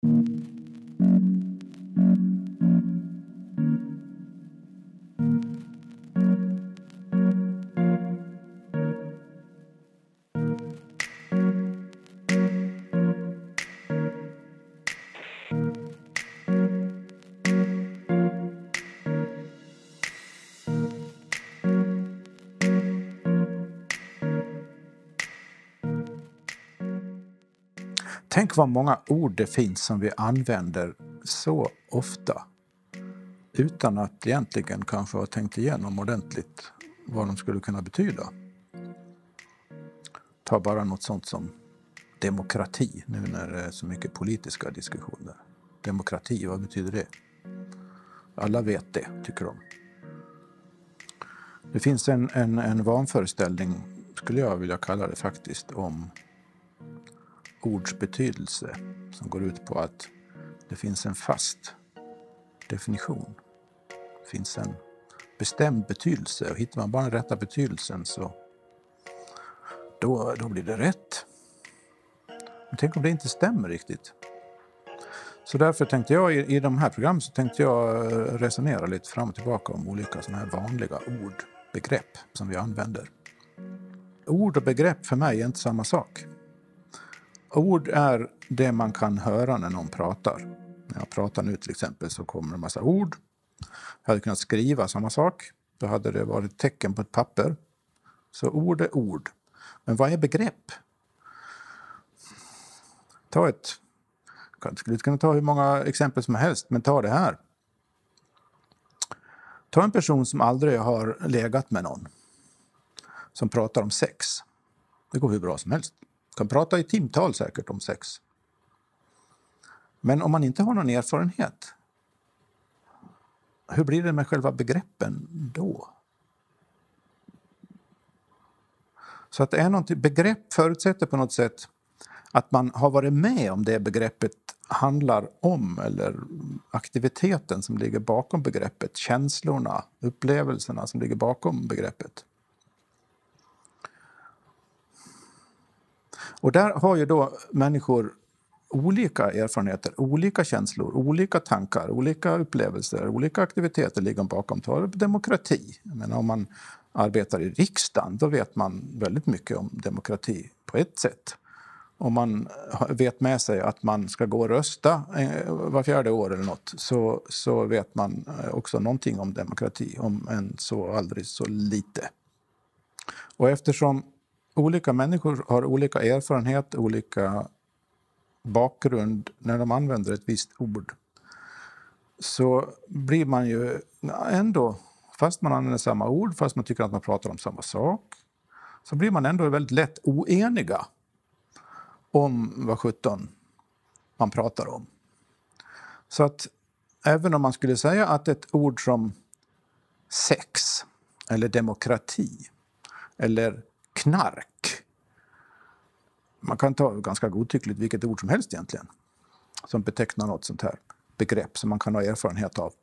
Tänk vad många ord det finns som vi använder så ofta utan att egentligen kanske ha tänkt igenom ordentligt vad de skulle kunna betyda. Ta bara något sånt som demokrati, nu när det är så mycket politiska diskussioner. Demokrati, vad betyder det? Alla vet det, tycker de. Det finns en vanföreställning, skulle jag vilja kalla det faktiskt, om ords betydelse som går ut på att det finns en fast definition. Det finns en bestämd betydelse, och hittar man bara den rätta betydelsen så då blir det rätt. Men tänk om det inte stämmer riktigt. Så därför tänkte jag i de här programmen så tänkte jag resonera lite fram och tillbaka om olika sådana här vanliga ord, begrepp som vi använder. Ord och begrepp för mig är inte samma sak. Ord är det man kan höra när någon pratar. När jag pratar nu till exempel så kommer en massa ord. Jag hade kunnat skriva samma sak. Då hade det varit tecken på ett papper. Så ord är ord. Men vad är begrepp? Jag skulle kunna ta hur många exempel som helst, men ta det här. Ta en person som aldrig har legat med någon. Som pratar om sex. Det går hur bra som helst. Kan prata i timtal säkert om sex. Men om man inte har någon erfarenhet, hur blir det med själva begreppen då? Så att det är något, begrepp förutsätter på något sätt att man har varit med om det begreppet handlar om, eller aktiviteten som ligger bakom begreppet, känslorna, upplevelserna som ligger bakom begreppet. Och där har ju då människor olika erfarenheter, olika känslor, olika tankar, olika upplevelser, olika aktiviteter ligger bakom. Ta demokrati. Jag menar, om man arbetar i riksdagen, då vet man väldigt mycket om demokrati på ett sätt. Om man vet med sig att man ska gå och rösta var 4:e år eller något, så vet man också någonting om demokrati, om än så aldrig så lite. Och eftersom olika människor har olika erfarenhet, olika bakgrund när de använder ett visst ord, så blir man ju ändå, fast man använder samma ord, fast man tycker att man pratar om samma sak, så blir man ändå väldigt lätt oeniga om vad 17 man pratar om. Så att även om man skulle säga att ett ord som sex eller demokrati eller knark, man kan ta ganska godtyckligt vilket ord som helst egentligen som betecknar något sånt här begrepp som man kan ha erfarenhet av.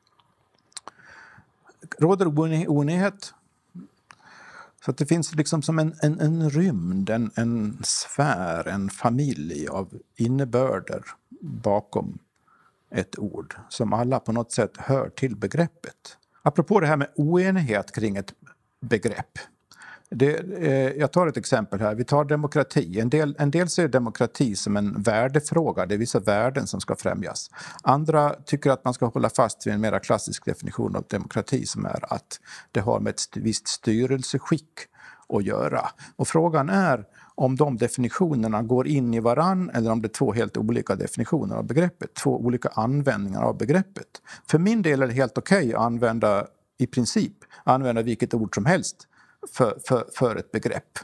Råder oenighet, så att det finns liksom som en rymd, en sfär, en familj av innebörder bakom ett ord som alla på något sätt hör till Apropå det här med oenighet kring ett begrepp. Jag tar ett exempel här. Vi tar demokrati. En del ser demokrati som en värdefråga. Det är vissa värden som ska främjas. Andra tycker att man ska hålla fast vid en mer klassisk definition av demokrati som är att det har med ett visst styrelseskick att göra. Och frågan är om de definitionerna går in i varann eller om det är två helt olika definitioner av begreppet. Två olika användningar av begreppet. För min del är det helt okej att använda vilket ord som helst för ett begrepp.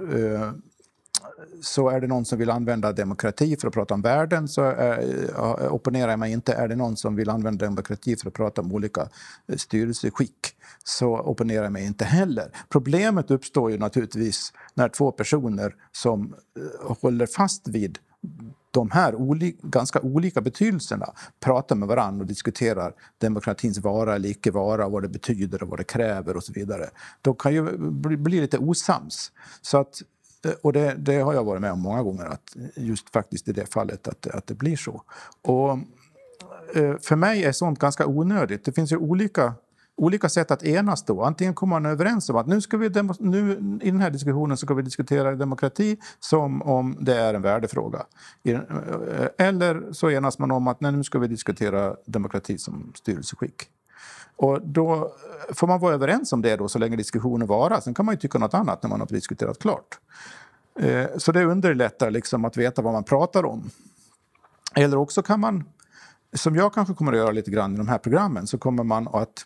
Så är det någon som vill använda demokrati för att prata om världen, så opponerar jag mig inte. Är det någon som vill använda demokrati för att prata om olika styrelseskick, så opponerar jag mig inte heller. Problemet uppstår ju naturligtvis när två personer som håller fast vid de här ganska olika betydelserna pratar med varandra och diskuterar demokratins vara eller icke vara, vad det betyder och vad det kräver och så vidare. De kan ju bli lite osams. Så att Och det har jag varit med om många gånger, att just faktiskt i det fallet att det blir så. Och för mig är sånt ganska onödigt. Det finns ju olika sätt att enas då. Antingen kommer man överens om att nu i den här diskussionen så ska vi diskutera demokrati som om det är en värdefråga. Eller så enas man om att nu ska vi diskutera demokrati som styrelseskick. Och då får man vara överens om det då så länge diskussionen varar. Sen kan man ju tycka något annat när man har diskuterat klart. Så det underlättar liksom att veta vad man pratar om. Eller också kan man, som jag kanske kommer att göra lite grann i de här programmen, så kommer man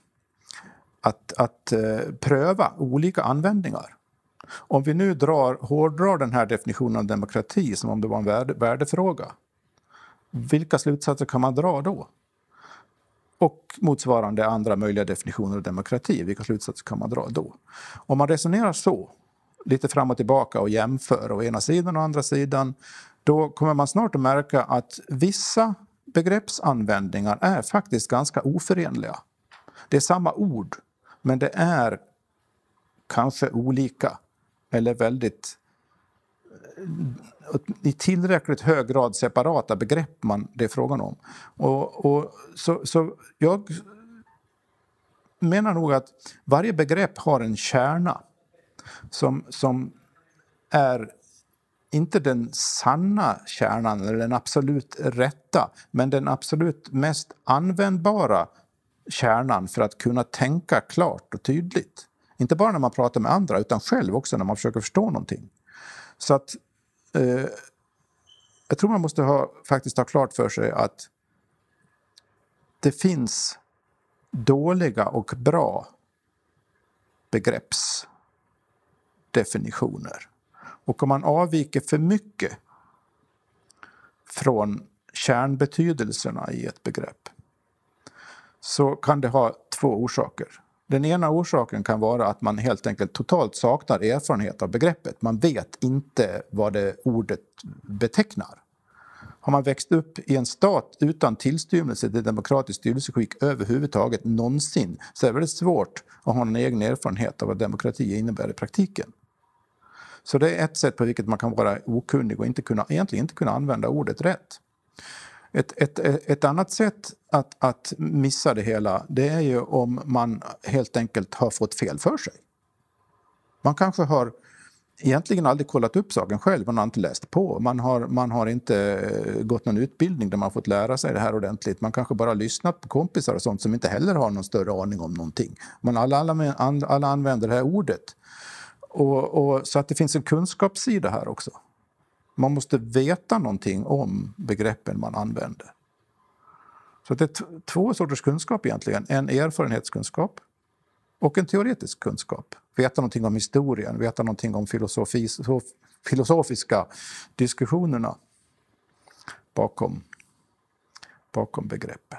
att pröva olika användningar. Om vi nu hårdrar den här definitionen av demokrati som om det var en värdefråga, vilka slutsatser kan man dra då? Och motsvarande andra möjliga definitioner av demokrati, vilka slutsatser kan man dra då? Om man resonerar så, lite fram och tillbaka och jämför å ena sidan och andra sidan, då kommer man snart att märka att vissa begreppsanvändningar är faktiskt ganska oförenliga. Det är samma ord, men det är kanske olika eller väldigt i tillräckligt hög grad separata begrepp det är frågan om. Så jag menar nog att varje begrepp har en kärna som är inte den sanna kärnan eller den absolut rätta, men den absolut mest användbara kärnan för att kunna tänka klart och tydligt. Inte bara när man pratar med andra utan själv också när man försöker förstå någonting. Så att jag tror man måste faktiskt ha klart för sig att det finns dåliga och bra begreppsdefinitioner. Och om man avviker för mycket från kärnbetydelserna i ett begrepp så kan det ha två orsaker. Den ena orsaken kan vara att man helt enkelt totalt saknar erfarenhet av begreppet. Man vet inte vad det ordet betecknar. Har man växt upp i en stat utan tillstymmelse till demokratiskt styrelseskick överhuvudtaget någonsin, så är det väldigt svårt att ha en egen erfarenhet av vad demokrati innebär i praktiken. Så det är ett sätt på vilket man kan vara okunnig och egentligen inte kunna använda ordet rätt. Ett annat sätt att missa det hela, det är ju om man helt enkelt har fått fel för sig. Man kanske har egentligen aldrig kollat upp saken själv, man har inte läst på. Man har inte gått någon utbildning där man fått lära sig det här ordentligt. Man kanske bara har lyssnat på kompisar och sånt som inte heller har någon större aning om någonting. Men alla använder det här ordet. Och så att det finns en kunskapssida här också. Man måste veta någonting om begreppen man använder. Så det är två sorters kunskap egentligen. En erfarenhetskunskap och en teoretisk kunskap. Veta någonting om historien, veta någonting om filosofiska diskussionerna bakom begreppen.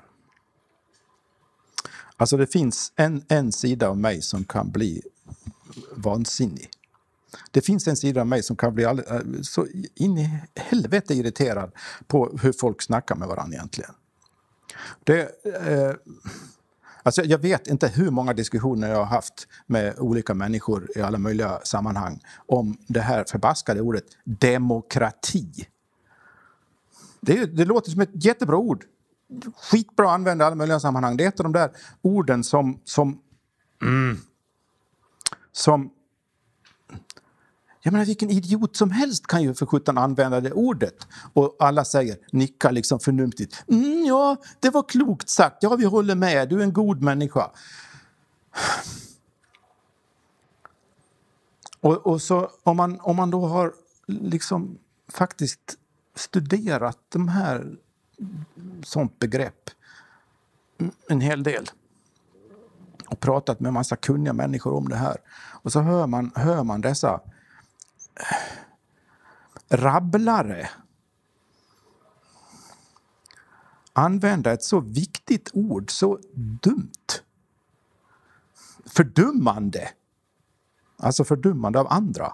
Alltså det finns en sida av mig som kan bli vansinnig. Det finns en sida av mig som kan bli så in i helvete irriterad på hur folk snackar med varandra egentligen. Alltså jag vet inte hur många diskussioner jag har haft med olika människor i alla möjliga sammanhang om det här förbaskade ordet demokrati. Det låter som ett jättebra ord. Skitbra att använda i alla möjliga sammanhang. Det är ett av de där orden som jag menar, vilken idiot som helst kan ju för sjutton använda det ordet. Och alla nickar liksom förnumtigt. Ja, det var klokt sagt. Ja, vi håller med. Du är en god människa. Och så om man då har liksom faktiskt studerat de här sånt begrepp en hel del och pratat med en massa kunniga människor om det här. Och så hör man dessa rabblare använda ett så viktigt ord så dumt. Fördummande. Alltså fördummande av andra.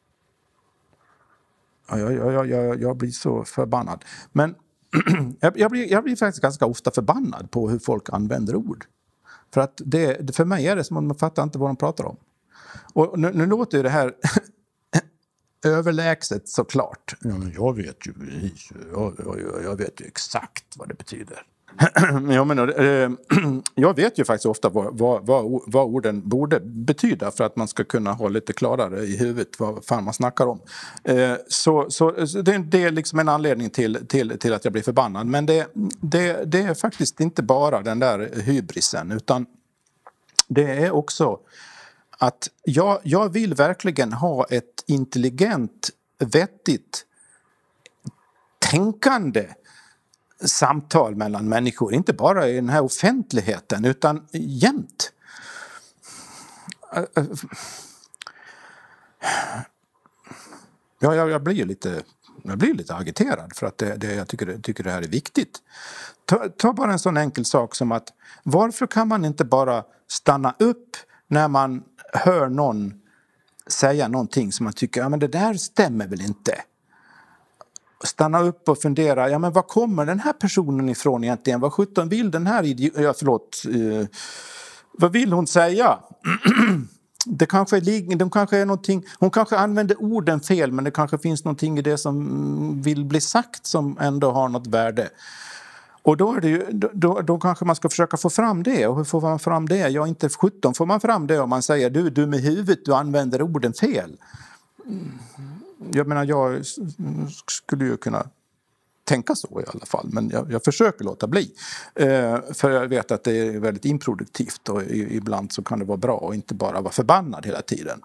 Jag blir så förbannad. Men jag blir faktiskt ganska ofta förbannad på hur folk använder ord. För att för mig är det som att man fattar inte vad de pratar om. Och nu låter ju det här överlägset såklart. Ja, men jag vet ju jag vet ju exakt vad det betyder. Ja, men, jag vet ju faktiskt ofta vad orden borde betyda för att man ska kunna ha lite klarare i huvudet vad fan man snackar om. Så det är liksom en anledning till att jag blir förbannad. Men det är faktiskt inte bara den där hybrisen, utan det är också att jag vill verkligen ha ett intelligent, vettigt, tänkande samtal mellan människor. Inte bara i den här offentligheten, utan jämt. Ja, jag blir lite agiterad för att jag tycker det här är viktigt. Ta bara en sån enkel sak som att varför kan man inte bara stanna upp när man hör någon säga någonting som man tycker, ja men det där stämmer väl inte. Stanna upp och fundera, ja men vad kommer den här personen ifrån egentligen? Vad sjutton vill den här vad vill hon säga? De kanske är någonting, hon kanske använder orden fel, men det kanske finns någonting i det som vill bli sagt som ändå har något värde. Och då är det ju, då kanske man ska försöka få fram det. Och hur får man fram det? Ja, inte 17 får man fram det om man säger du med huvudet, du använder orden fel. Jag menar, jag skulle ju kunna tänka så i alla fall, men jag försöker låta bli. För jag vet att det är väldigt improduktivt och ibland så kan det vara bra och inte bara vara förbannad hela tiden.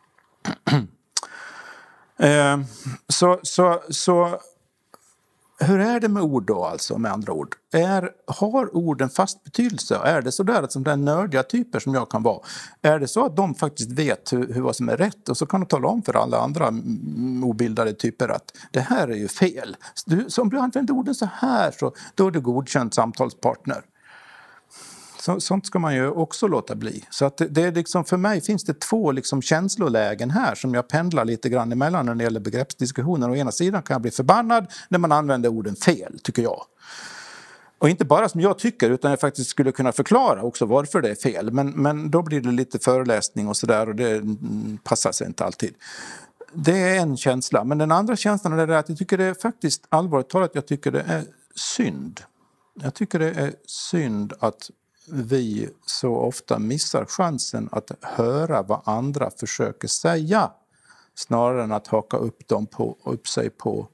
Så hur är det med ord då, alltså, med andra ord? Har orden fast betydelse? Är det så där att som den nördiga typer som jag kan vara, är det så att de faktiskt vet vad som är rätt och så kan de tala om för alla andra obildade typer att det här är ju fel. Om du använder orden så här, så då är du godkänd samtalspartner. Sånt ska man ju också låta bli. Så att det är liksom, för mig finns det två liksom känslolägen här som jag pendlar lite grann emellan när det gäller begreppsdiskussioner. Å ena sidan kan jag bli förbannad när man använder orden fel, tycker jag. Och inte bara som jag tycker, utan jag faktiskt skulle kunna förklara också varför det är fel. Men då blir det lite föreläsning och sådär, och det passar sig inte alltid. Det är en känsla. Men den andra känslan är att jag tycker det är faktiskt allvarligt talat, jag tycker det är synd. Jag tycker det är synd att vi så ofta missar chansen att höra vad andra försöker säga snarare än att haka upp sig på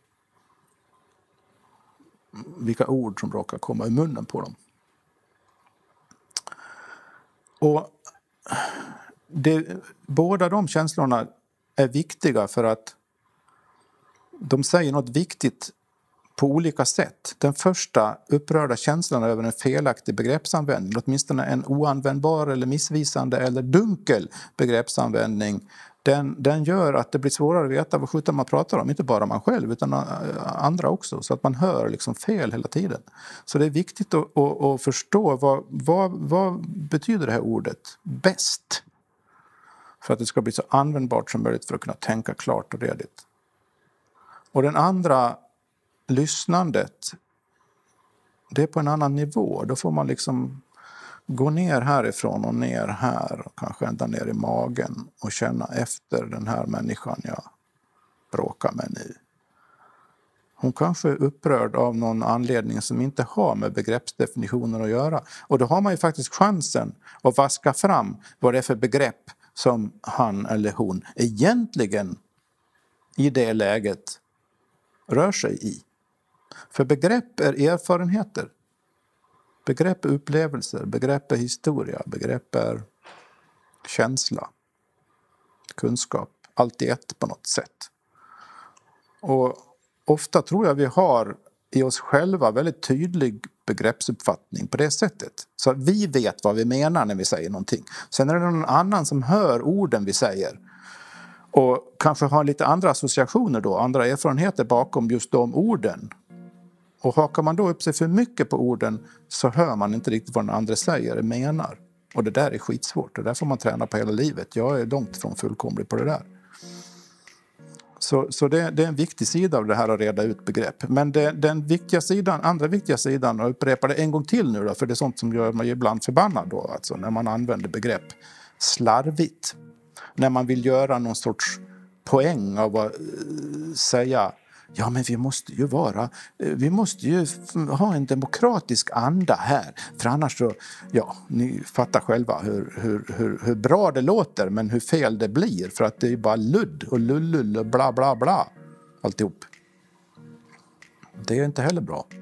vilka ord som råkar komma i munnen på dem. Och båda de känslorna är viktiga för att de säger något viktigt på olika sätt. Den första upprörda känslan över en felaktig begreppsanvändning, åtminstone en oanvändbar eller missvisande eller dunkel begreppsanvändning, den gör att det blir svårare att veta vad skjuter man pratar om. Inte bara man själv utan andra också. Så att man hör liksom fel hela tiden. Så det är viktigt att förstå vad betyder det här ordet bäst. För att det ska bli så användbart som möjligt för att kunna tänka klart och redigt. Och den andra, lyssnandet, det är på en annan nivå. Då får man liksom gå ner härifrån och ner här och kanske ända ner i magen och känna efter den här människan jag bråkar med nu. Hon kanske är upprörd av någon anledning som inte har med begreppsdefinitioner att göra. Och då har man ju faktiskt chansen att vaska fram vad det är för begrepp som han eller hon egentligen i det läget rör sig i. För begrepp är erfarenheter. Begrepp är upplevelser, begrepp är historia, begrepp är känsla, kunskap, allt i ett på något sätt. Och ofta tror jag vi har i oss själva väldigt tydlig begreppsuppfattning på det sättet. Så att vi vet vad vi menar när vi säger någonting. Sen är det någon annan som hör orden vi säger. Och kanske har lite andra associationer då, andra erfarenheter bakom just de orden. Och hakar man då upp sig för mycket på orden så hör man inte riktigt vad den andra säger eller menar. Och det där är skitsvårt. Det där får man träna på hela livet. Jag är långt från fullkomlig på det där. Så det är en viktig sida av det här att reda ut begrepp. Men den viktiga sidan, andra viktiga sidan, och upprepar det en gång till nu då, för det är sånt som gör mig ibland förbannad då, alltså när man använder begrepp slarvigt. När man vill göra någon sorts poäng av att säga ja, men vi måste ju ha en demokratisk anda här. För annars så, ja, ni fattar själva hur bra det låter men hur fel det blir. För att det är bara ludd och lullull och bla bla bla alltihop. Det är inte heller bra.